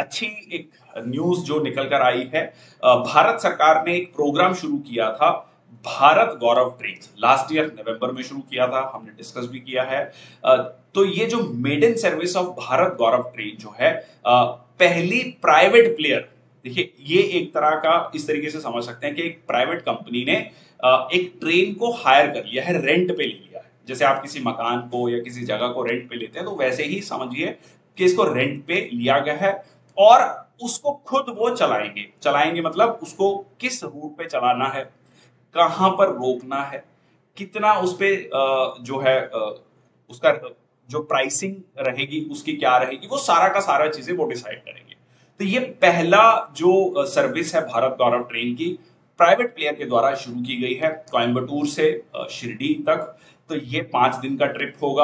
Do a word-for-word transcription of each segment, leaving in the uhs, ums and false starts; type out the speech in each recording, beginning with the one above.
अच्छी एक न्यूज जो निकल कर आई है। अ, भारत सरकार ने एक प्रोग्राम शुरू किया था, Bharat Gaurav train. Last year November में शुरू किया था, हमने डिस्कस भी किया है। अ, तो ये जो maiden service of Bharat Gaurav train जो है, अ, पहली प्राइवेट प्लेयर, देखिए ये एक तरह का इस तरीके से समझ सकते हैं कि एक प्राइवेट कंपनी ने अ, एक ट्रेन को हायर कर लिया है, रेंट पे ले लिया है। जैसे आप किसी मकान को या किसी जगह को रेंट पे लेते हैं, तो वैसे ही समझिए कि इसको रेंट पे लिया गया है और उसको खुद वो चलाएंगे। चलाएंगे मतलब उसको किस रूट पे चलाना है, कहां पर रोकना है, कितना उस पे अ, जो है अ, उसका जो प्राइसिंग रहेगी उसकी क्या रहेगी, वो सारा का सारा चीजें वो डिसाइड करेंगे। तो ये पहला जो सर्विस है भारत गौरव ट्रेन की, प्राइवेट प्लेयर के द्वारा शुरू की गई है कोयंबटूर से अ, शिरडी तक। तो ये पांच दिन का ट्रिप होगा।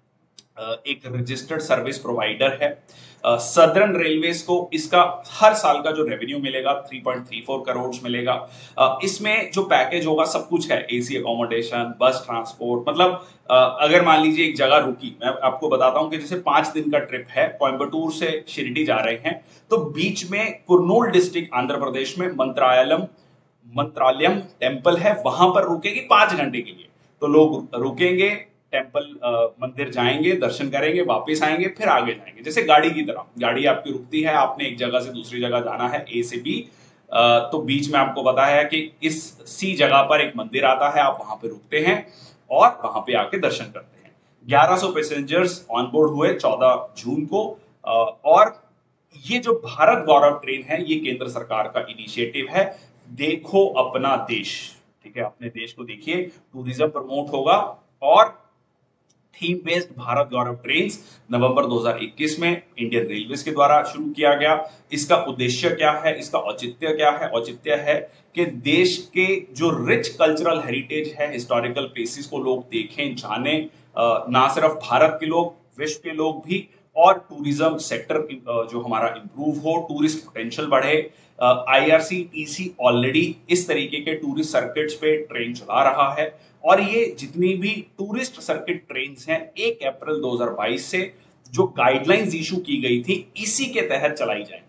अ, एक रजिस्टर्ड सर्विस प्रोवाइडर है। सदर्न रेलवेज को इसका हर साल का जो रेवेन्यू मिलेगा तीन पॉइंट तीन चार करोड़ मिलेगा। अ, इसमें जो पैकेज होगा सब कुछ है, एसी अकोमोडेशन, बस ट्रांसपोर्ट। मतलब अ, अगर मान लीजिए एक जगह रुकी, मैं आपको बताता हूं कि जैसे पांच दिन का ट्रिप है, कोयंबटूर से शिरडी जा रहे हैं, तो बीच में कुर्नूल डिस्ट्रिक्ट आंध्र प्रदेश में मंत्रालयम मंत्रालयम टेम्पल है, वहां पर रुकेगी पांच घंटे के लिए। तो लोग रुकेंगे, टेम्पल मंदिर जाएंगे, दर्शन करेंगे, वापस आएंगे, फिर आगे जाएंगे। जैसे गाड़ी की तरह, गाड़ी आपकी रुकती है, आपने एक जगह से दूसरी जगह जाना है, ए से बी, तो बीच में आपको बताया है कि इस सी जगह पर एक मंदिर आता है, आप वहां पे रुकते हैं और वहां पे आके दर्शन करते हैं। ग्यारह सौ पैसेंजर्स ऑन बोर्ड हुए चौदह जून को। अ, और ये जो भारत गौरव ट्रेन है, ये केंद्र सरकार का इनिशिएटिव है। देखो अपना देश, ठीक है, अपने देश को देखिए, टूरिज्म प्रमोट होगा। और theme based Bharat Gaurav train November दो हज़ार इक्कीस में इंडियन रेलवेज के द्वारा शुरू किया गया। इसका उद्देश्य क्या है, इसका औचित्य क्या है? औचित्य है कि देश के जो रिच कल्चरल हेरिटेज है, हिस्टोरिकल प्लेसेस को लोग देखें, जाने, ना सिर्फ भारत के लोग, विश्व के लोग भी। और टूरिज्म सेक्टर जो हमारा इंप्रूव हो, टूरिस्ट पोटेंशियल बढ़े। आईआरसीटीसी ऑलरेडी इस तरीके के टूरिस्ट सर्किट्स पे ट्रेन चला रहा है और ये जितनी भी टूरिस्ट सर्किट ट्रेन हैं एक अप्रैल दो हज़ार बाईस से जो गाइडलाइंस इशू की गई थी, इसी के तहत चलाई जाएंगी।